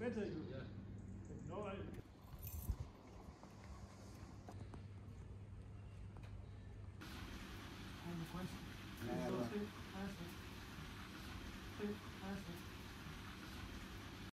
can take it. Yeah. No, I. Ja, ja,